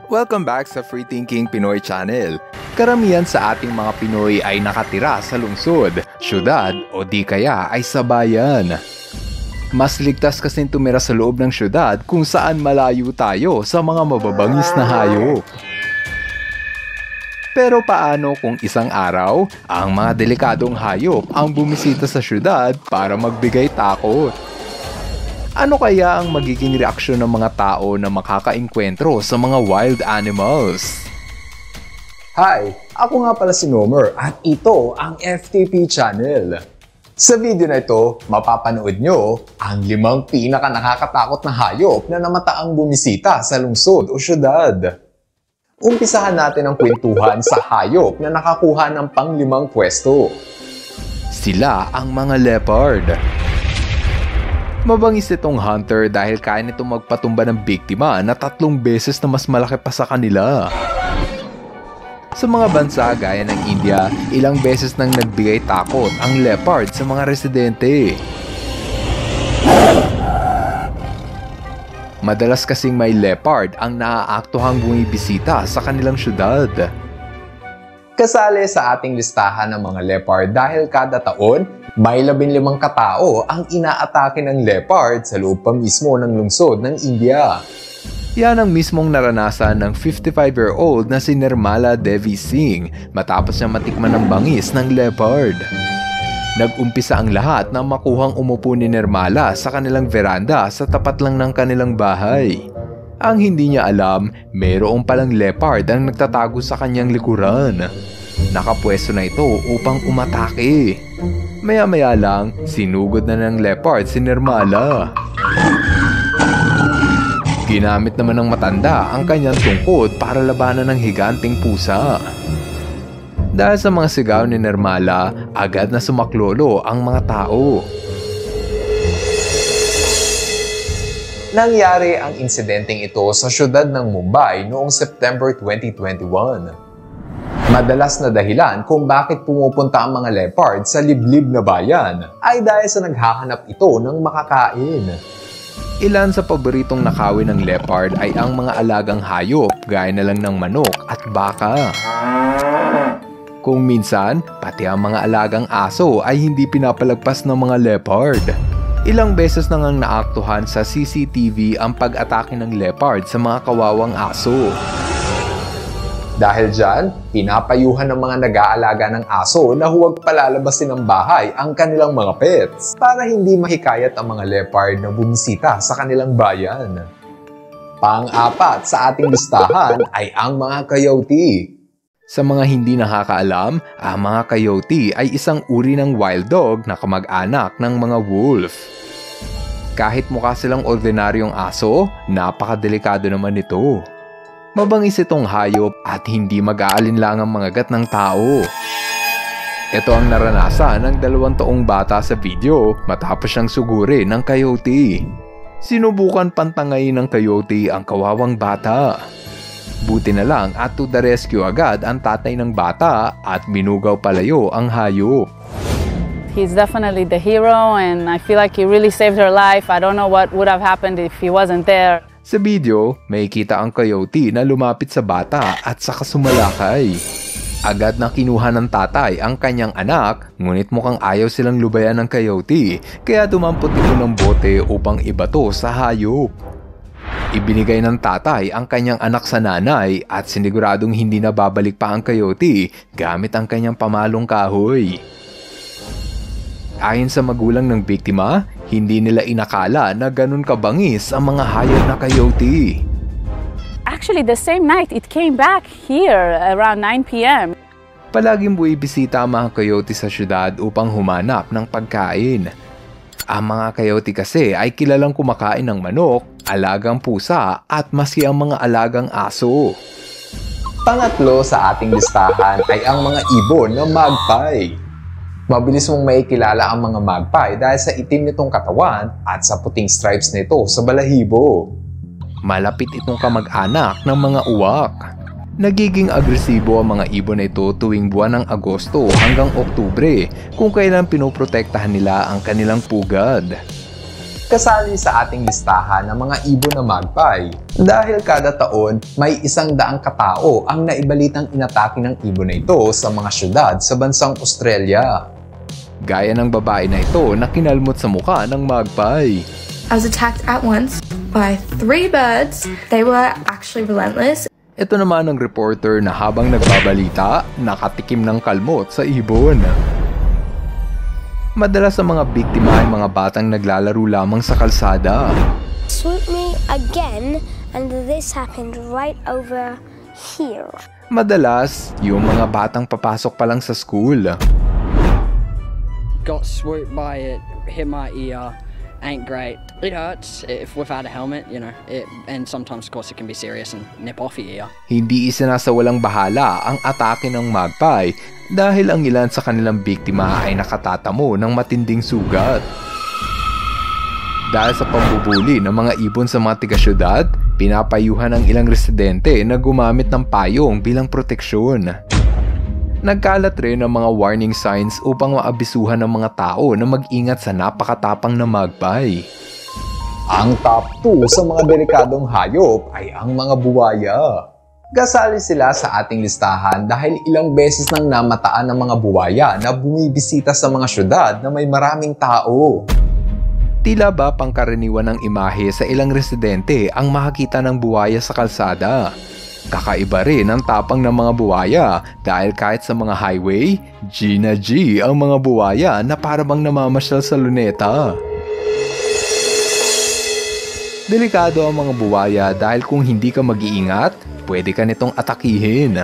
Welcome back sa Free Thinking Pinoy Channel. Karamihan sa ating mga Pinoy ay nakatira sa lungsod, syudad o di kaya ay sa bayan. Mas ligtas kasing tumira sa loob ng syudad kung saan malayo tayo sa mga mababangis na hayop. Pero paano kung isang araw, ang mga delikadong hayop ang bumisita sa syudad para magbigay takot? Ano kaya ang magiging reaksyon ng mga tao na makakaengkwentro sa mga wild animals? Hi! Ako nga pala si Nomer at ito ang FTP Channel. Sa video na ito, mapapanood nyo ang 5 pinaka-nakakatakot na hayop na namataang bumisita sa lungsod o syudad. Umpisahan natin ang kwentuhan sa hayop na nakakuha ng pang-5 pwesto. Sila ang mga leopard. Mabangis itong hunter dahil kaya nitong magpatumba ng biktima na 3 beses na mas malaki pa sa kanila. Sa mga bansa gaya ng India, ilang beses nang nagbigay takot ang leopard sa mga residente. Madalas kasing may leopard ang naaaktuhang bumibisita sa kanilang syudad. Kasali sa ating listahan ng mga leopard dahil kada taon, may 15 katao ang inaatake ng leopard sa loob pa mismo ng lungsod ng India. Yan ang mismong naranasan ng 55-year-old na si Nirmala Devi Singh matapos niya matikman ng bangis ng leopard. Nag-umpisa ang lahat nang makuhang umupo ni Nirmala sa kanilang veranda sa tapat lang ng kanilang bahay. Ang hindi niya alam, mayroong palang leopard ang nagtatago sa kanyang likuran. Nakapwesto na ito upang umatake. Maya-maya lang, sinugod na ng leopard si Nirmala. Ginamit naman ng matanda ang kanyang tungkod para labanan ng higanting pusa. Dahil sa mga sigaw ni Nirmala, agad na sumaklolo ang mga tao. Nangyari ang insidenteng ito sa syudad ng Mumbai noong September 2021. Madalas na dahilan kung bakit pumupunta ang mga leopard sa liblib na bayan ay dahil sa naghahanap ito ng makakain. Ilan sa paboritong nakawin ng leopard ay ang mga alagang hayop gaya na lang ng manok at baka. Kung minsan, pati ang mga alagang aso ay hindi pinapalagpas ng mga leopard. Ilang beses nang ang naaktuhan sa CCTV ang pag-atake ng leopard sa mga kawawang aso. Dahil dyan, pinapayuhan ng mga nag-aalaga ng aso na huwag palalabasin ng bahay ang kanilang mga pets para hindi mahikayat ang mga leopard na bumisita sa kanilang bayan. Pang-4 sa ating listahan ay ang mga coyote. Sa mga hindi nakakaalam, ang mga coyote ay isang uri ng wild dog na kamag-anak ng mga wolf. Kahit mukha silang ordinaryong aso, napakadelikado naman ito. Mabangis itong hayop at hindi mag-aalinlang ang mga gat ng tao. Ito ang naranasan ng 2 taong bata sa video matapos siyang sugurin ng coyote. Sinubukan pantangayin ng coyote ang kawawang bata. Buti na lang at to the rescue agad ang tatay ng bata at binugaw palayo ang hayop. He's definitely the hero and I feel like he really saved her life. I don't know what would have happened if he wasn't there. Sa video, may kita ang coyote na lumapit sa bata at saka sumalakay. Agad na kinuha ng tatay ang kanyang anak, ngunit mukhang ayaw silang lubayan ng coyote, kaya dumampot ito ng bote upang ibato sa hayop. Ibinigay ng tatay ang kanyang anak sa nanay at siniguradong hindi na babalik pa ang coyote gamit ang kanyang pamalong kahoy. Ayon sa magulang ng biktima, hindi nila inakala na ganun kabangis ang mga hayop na coyote. Actually, the same night, it came back here around 9 p.m. Palaging buwibisita ang mga coyote sa syudad upang humanap ng pagkain. Ang mga coyote kasi ay kilalang kumakain ng manok, alagang pusa at maski ang mga alagang aso. Pangatlo sa ating listahan ay ang mga ibon na magpie. Mabilis mong maikilala ang mga magpie dahil sa itim nitong katawan at sa puting stripes nito sa balahibo. Malapit itong kamag-anak ng mga uwak. Nagiging agresibo ang mga ibon na ito tuwing buwan ng Agosto hanggang Oktubre kung kailan pinoprotektahan nila ang kanilang pugad. Kasali sa ating listahan ng mga ibon na magpie dahil kada taon may 100 katao ang naibalitang inatake ng ibon na ito sa mga syudad sa bansang Australia. Gaya ng babae na ito na kinalmot sa mukha ng magpie. I was attacked at once by 3 birds. They were actually relentless. Ito naman ang reporter na habang nagbabalita, nakatikim ng kalmot sa ibon. Madalas sa mga biktima ay mga batang naglalaro lamang sa kalsada. Swooped me again, and this happened right over here. Madalas, yung mga batang papasok pa lang sa school. Got swooped by it, hit my ear. Ain't great. It hurts if without a helmet, you know. And sometimes, of course, it can be serious and nip off your ear. Hindi isinasawalang bahala ang atake ng magpie dahil ang ilan sa kanilang biktima ay nakatatamo ng matinding sugat. Dahil sa pambubuli ng mga ibon sa mga tiga-syudad, pinapayuhan ng ilang residente na gumamit ng payong bilang proteksyon. Nagkalat rin ang mga warning signs upang maabisuhan ng mga tao na mag-ingat sa napakatapang na magpie. Ang top 2 sa mga delikadong hayop ay ang mga buwaya. Kasali sila sa ating listahan dahil ilang beses nang namataan ng mga buwaya na bumibisita sa mga syudad na may maraming tao. Tila ba pangkaraniwan ng imahe sa ilang residente ang makakita ng buwaya sa kalsada? Kakaiba rin ang tapang ng mga buwaya dahil kahit sa mga highway, G na G ang mga buwaya na parabang namamasyal sa luneta. Delikado ang mga buwaya dahil kung hindi ka mag-iingat, pwede ka nitong atakihin.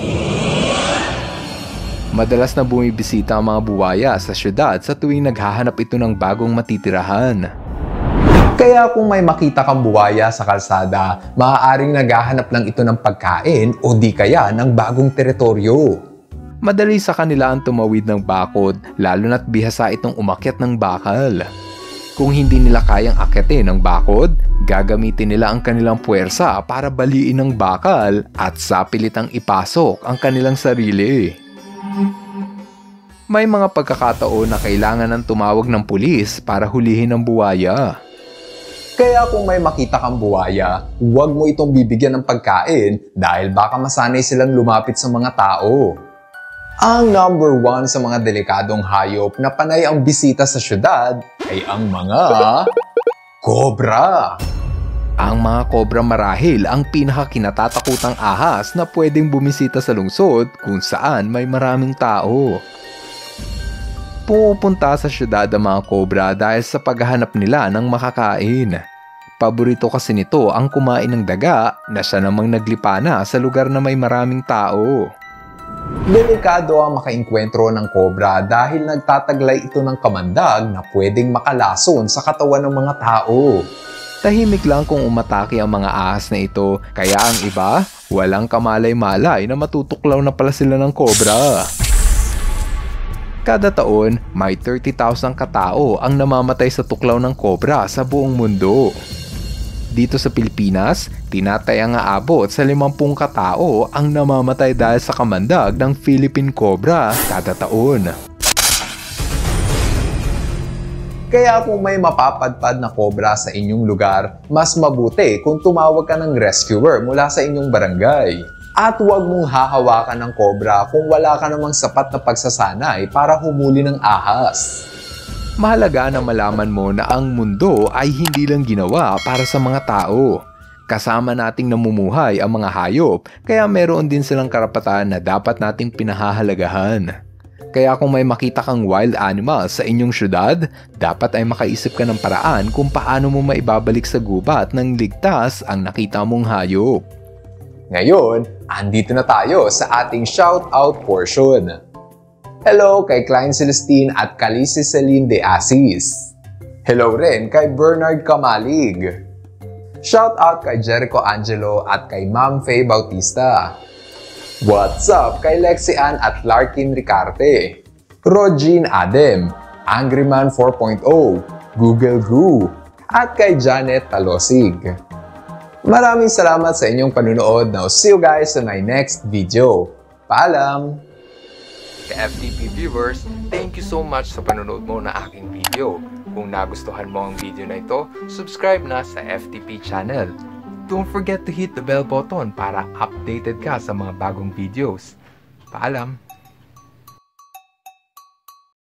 Madalas na bumibisita ang mga buwaya sa syudad sa tuwing naghahanap ito ng bagong matitirahan. Kaya kung may makita kang buwaya sa kalsada, maaaring naghahanap lang ito ng pagkain o di kaya ng bagong teritoryo. Madali sa kanila ang tumawid ng bakod, lalo na't bihasa itong umakyat ng bakal. Kung hindi nila kayang akyatin ang bakod, gagamitin nila ang kanilang puwersa para baliin ang bakal at sapilitang ipasok ang kanilang sarili. May mga pagkakataon na kailangan ng tumawag ng pulis para hulihin ang buwaya. Kaya kung may makita kang buwaya, huwag mo itong bibigyan ng pagkain dahil baka masanay silang lumapit sa mga tao. Ang number 1 sa mga delikadong hayop na panay ang bisita sa syudad ay ang mga kobra. Ang mga kobra marahil ang pinakakinatatakutang ahas na pwedeng bumisita sa lungsod kung saan may maraming tao. Pupunta sa syudad ang mga kobra dahil sa paghahanap nila ng makakain. Paborito kasi nito ang kumain ng daga na siya namang naglipana sa lugar na may maraming tao. Delikado ang makainkwentro ng kobra dahil nagtataglay ito ng kamandag na pwedeng makalason sa katawan ng mga tao. Tahimik lang kung umatake ang mga ahas na ito, kaya ang iba, walang kamalay-malay na matutuklaw na pala sila ng kobra. Kada taon, may 30,000 katao ang namamatay sa tuklaw ng kobra sa buong mundo. Dito sa Pilipinas, tinatayang aabot sa 50 katao ang namamatay dahil sa kamandag ng Philippine cobra kada taon. Kaya kung may mapapadpad na kobra sa inyong lugar, mas mabuti kung tumawag ka ng rescuer mula sa inyong barangay. At huwag mong hahawakan ng kobra kung wala ka namang sapat na pagsasanay para humuli ng ahas. Mahalaga na malaman mo na ang mundo ay hindi lang ginawa para sa mga tao. Kasama nating namumuhay ang mga hayop, kaya meron din silang karapatan na dapat nating pinahahalagahan. Kaya kung may makita kang wild animal sa inyong syudad, dapat ay makaisip ka ng paraan kung paano mo maibabalik sa gubat ng ligtas ang nakita mong hayop. Ngayon, andito na tayo sa ating shoutout portion. Hello kay Klein Celestine at Calisi Celine de Asis. Hello rin kay Bernard Kamalig. Shoutout kay Jericho Angelo at kay Ma'am Faye Bautista. What's up kay Lexi Ann at Larkin Ricarte. Rogine Adem, Angryman 4.0, Google Goo, at kay Janet Talosig. Maraming salamat sa inyong panunood. Now, see you guys in my next video. Paalam! Ka-FTP viewers, thank you so much sa panonood mo na aking video. Kung nagustuhan mo ang video na ito, subscribe na sa FTP channel. Don't forget to hit the bell button para updated ka sa mga bagong videos. Paalam!